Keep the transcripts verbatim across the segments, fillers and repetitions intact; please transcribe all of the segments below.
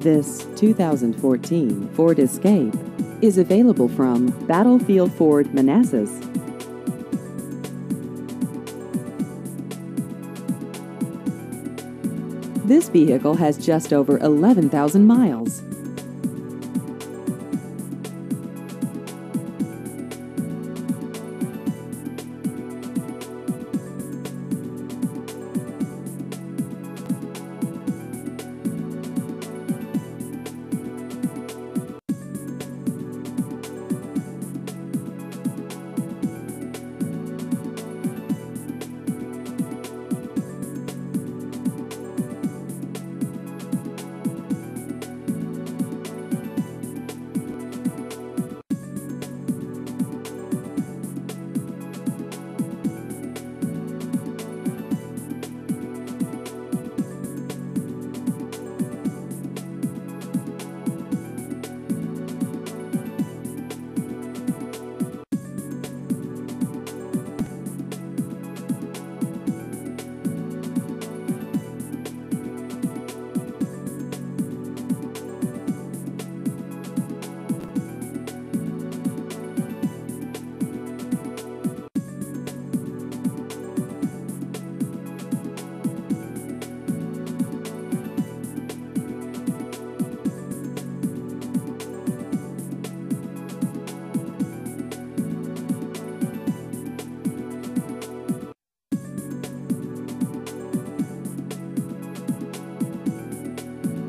This two thousand fourteen Ford Escape is available from Battlefield Ford Manassas. This vehicle has just over eleven thousand miles.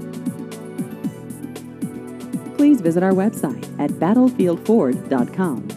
Please visit our website at battlefield ford dot com.